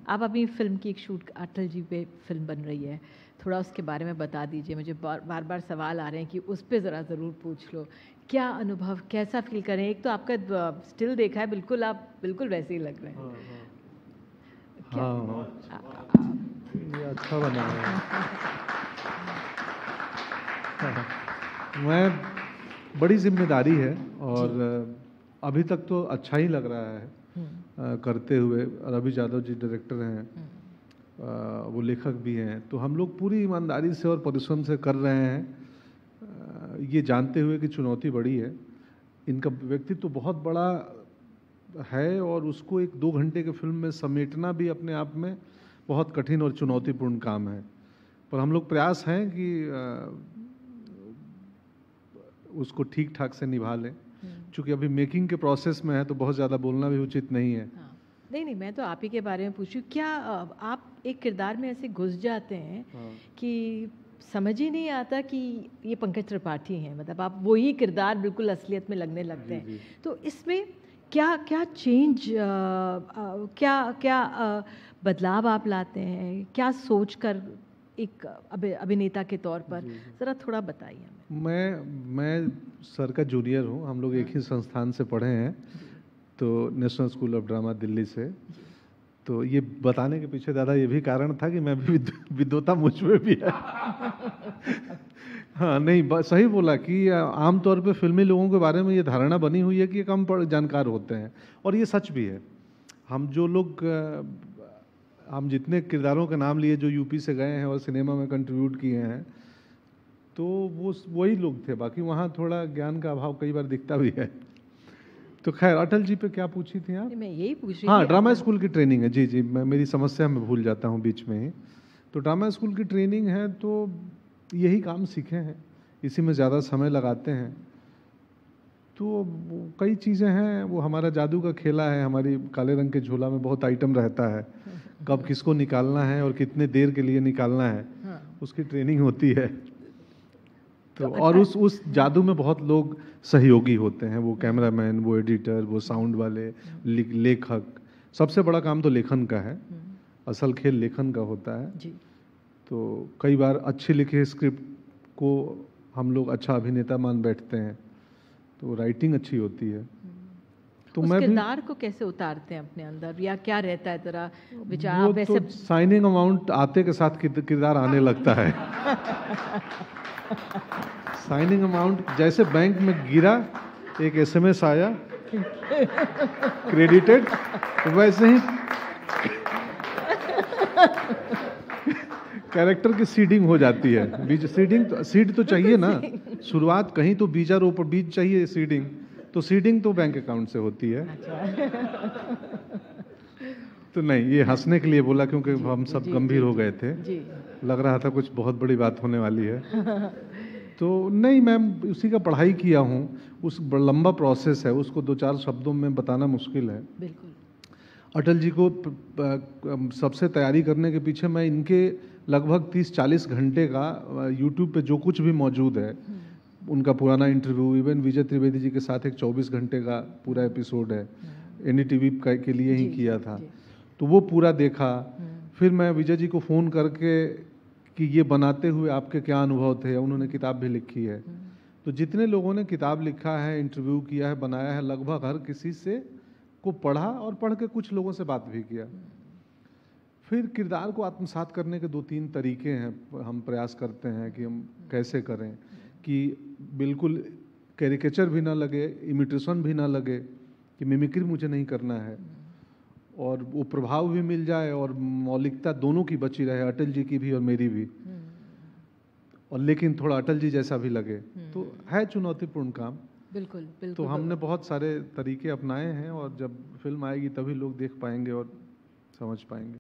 आप अपनी फ़िल्म की एक शूट अटल जी पे फ़िल्म बन रही है, थोड़ा उसके बारे में बता दीजिए। मुझे बार बार सवाल आ रहे हैं कि उस पे ज़रा ज़रूर पूछ लो। क्या अनुभव, कैसा फ़ील कर रहे हैं? एक तो आपका स्टिल देखा है, बिल्कुल आप बिल्कुल वैसे ही लग रहे हैं। क्या हाँ, ये अच्छा बना है। मैं बड़ी जिम्मेदारी है और अभी तक तो अच्छा ही लग रहा है करते हुए। रवि यादव जी डायरेक्टर हैं, वो लेखक भी हैं, तो हम लोग पूरी ईमानदारी से और परिश्रम से कर रहे हैं, ये जानते हुए कि चुनौती बड़ी है। इनका व्यक्तित्व तो बहुत बड़ा है और उसको एक 2 घंटे के फिल्म में समेटना भी अपने आप में बहुत कठिन और चुनौतीपूर्ण काम है। पर हम लोग प्रयास हैं कि उसको ठीक ठाक से निभा लें। चूँकि अभी मेकिंग के प्रोसेस में है तो बहुत ज़्यादा बोलना भी उचित नहीं है। हाँ। नहीं, मैं तो आप ही के बारे में पूछ रही हूँ। क्या आप एक किरदार में ऐसे घुस जाते हैं कि समझ ही नहीं आता कि ये पंकज त्रिपाठी हैं, मतलब आप वही किरदार बिल्कुल असलियत में लगने लगते हैं। तो इसमें क्या क्या चेंज, क्या क्या बदलाव आप लाते हैं, क्या सोच कर एक अभिनेता के तौर पर, ज़रा थोड़ा बताइए हमें। मैं सर का जूनियर हूँ, हम लोग एक ही संस्थान से पढ़े हैं, तो National School of Drama Delhi से। तो ये बताने के पीछे दादा ये भी कारण था कि मैं भी विद्वता मुझ में भी है। हाँ, नहीं सही बोला कि आमतौर पे फिल्मी लोगों के बारे में ये धारणा बनी हुई है कि कम जानकार होते हैं, और ये सच भी है। हम जितने किरदारों के नाम लिए जो यूपी से गए हैं और सिनेमा में कंट्रीब्यूट किए हैं, तो वो वही लोग थे। बाकी वहाँ थोड़ा ज्ञान का अभाव कई बार दिखता भी है। तो खैर, अटल जी पे क्या पूछी थी आप? मैं यही पूछ रही थी। हाँ, ड्रामा स्कूल की ट्रेनिंग है। जी, मैं मेरी समस्या में भूल जाता हूँ बीच में ही। तो ड्रामा स्कूल की ट्रेनिंग है, तो यही काम सीखे हैं, इसी में ज़्यादा समय लगाते हैं। तो कई चीज़ें हैं, वो हमारा जादू का खेला है। हमारी काले रंग के झोला में बहुत आइटम रहता है, कब किसको निकालना है और कितने देर के लिए निकालना है, उसकी ट्रेनिंग होती है। तो और उस जादू में बहुत लोग सहयोगी होते हैं, वो कैमरामैन, वो एडिटर, वो साउंड वाले, लेखक। सबसे बड़ा काम तो लेखन का है, असल खेल लेखन का होता है जी। तो कई बार अच्छे लिखे स्क्रिप्ट को हम लोग अच्छा अभिनेता मान बैठते हैं, तो राइटिंग अच्छी होती है। तो उस किरदार को कैसे उतारते हैं अपने अंदर, या क्या रहता है तेरा विचार? वो तो साइनिंग अमाउंट आते के साथ किरदार आने लगता है। साइनिंग अमाउंट जैसे बैंक में गिरा, एक एसएमएस आया क्रेडिटेड, तो वैसे ही कैरेक्टर की सीडिंग हो जाती है। बीज सीड तो चाहिए ना, शुरुआत कहीं तो बीजारोपण, बीज चाहिए, सीडिंग तो सीडिंग तो बैंक अकाउंट से होती है। तो नहीं, ये हंसने के लिए बोला क्योंकि हम सब गंभीर हो गए थे, लग रहा था कुछ बहुत बड़ी बात होने वाली है। तो नहीं, मैं उसी का पढ़ाई किया हूँ, उस लंबा प्रोसेस है, उसको 2-4 शब्दों में बताना मुश्किल है। बिल्कुल। अटल जी को सबसे तैयारी करने के पीछे मैं इनके लगभग 30-40 घंटे का यूट्यूब पे जो कुछ भी मौजूद है, उनका पुराना इंटरव्यू, इवन विजय त्रिवेदी जी के साथ एक 24 घंटे का पूरा एपिसोड है, एनडीटीवी के लिए ही किया था, तो वो पूरा देखा। फिर मैं विजय जी को फ़ोन करके कि ये बनाते हुए आपके क्या अनुभव थे, उन्होंने किताब भी लिखी है। तो जितने लोगों ने किताब लिखा है, इंटरव्यू किया है, बनाया है, लगभग हर किसी से को पढ़ा और पढ़ के कुछ लोगों से बात भी किया। फिर किरदार को आत्मसात करने के 2-3 तरीके हैं, हम प्रयास करते हैं कि हम कैसे करें कि बिल्कुल कैरिकेचर भी ना लगे, इमिटेशन भी ना लगे, कि मिमिक्री मुझे नहीं करना है, और वो प्रभाव भी मिल जाए और मौलिकता दोनों की बची रहे, अटल जी की भी और मेरी भी, और लेकिन थोड़ा अटल जी जैसा भी लगे। तो है चुनौतीपूर्ण काम। बिल्कुल। तो हमने बहुत सारे तरीके अपनाए हैं, और जब फिल्म आएगी तभी लोग देख पाएंगे और समझ पाएंगे।